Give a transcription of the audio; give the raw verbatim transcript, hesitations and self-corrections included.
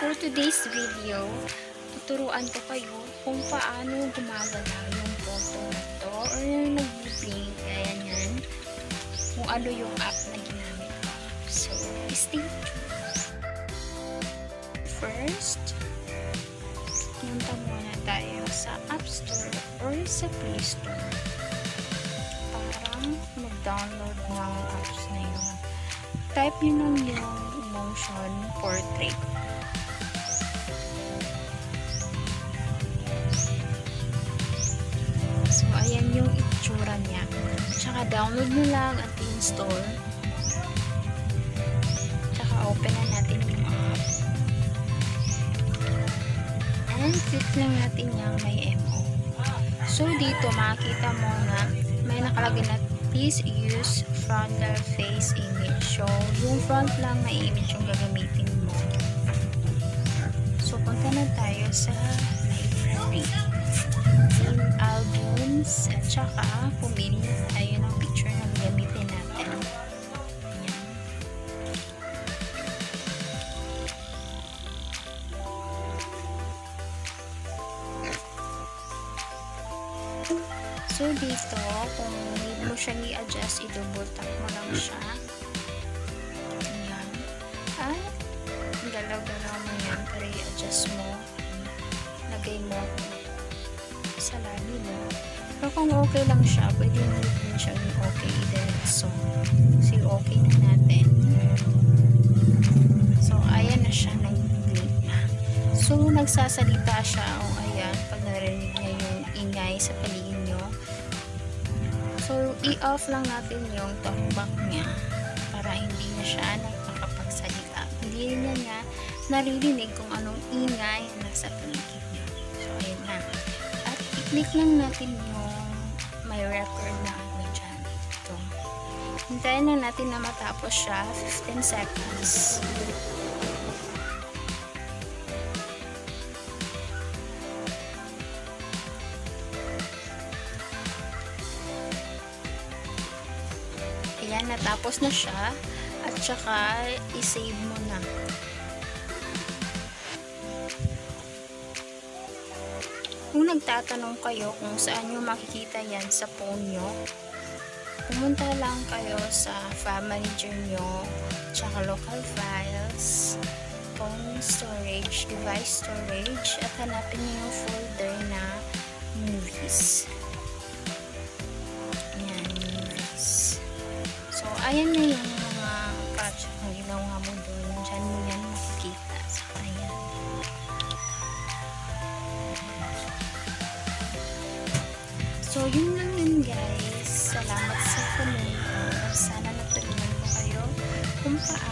for today's video, tuturuan ko kayo kung paano gumagalaw yung photo na to or yung nag-blink, kaya yan, kung ano yung app na ginamit ko. So, stay tuned. First, punta muna tayo sa App Store or sa Play Store para mag-download ng apps na yun. Type nyo lang yung motion portrait. So, ayan yung itsura niya. Tsaka download nyo lang at install. Tsaka open na natin yung app. And click lang natin yung may M O. So, dito makikita mo na may nakalagay na please use frontal face image. So, yung front lang na image yung gagamitin mo. So, punta na tayo sa library. In albums, at saka pumili na tayo ng picture na gagamitin natin. Ayan. So, dito, kung need mo siyang i-adjust, i-double tap mo lang siya. Ayan. At, galaw-galaw mo yan, pero i-adjust mo. Lagay mo sa labi mo. Pero kung okay lang siya, pwede mo din siya yung okay i-diretso. Kasi okay na natin. So, ayan na siya, nag-blink na. So, nagsasalita siya, o ayan, pag narinig niya yung ingay sa paligid nyo. So, i-off lang natin yung talkback niya para hindi na siya nakakapagsalita. Hindi niya niya naririnig kung anong ingay na nasa paligid niya. So, ayan na. At i-click lang natin yung may record na ano dyan. Ito. Hintayin na natin na matapos siya. fifteen seconds. Ayan, natapos na siya. At saka, i-save mo na. Kung nagtatanong kayo kung saan nyo makikita yan sa phone nyo, pumunta lang kayo sa file manager nyo, tsaka local files, phone storage, device storage, at hanapin nyo yung folder na movies. Ayan, movies. So, ayan na yung mga project na ginawa mo doon. Diyan mo yan makikita. So, ayan. So, yun lang yun guys. Salamat sa panonood. Sana natulungan ko kayo kung paano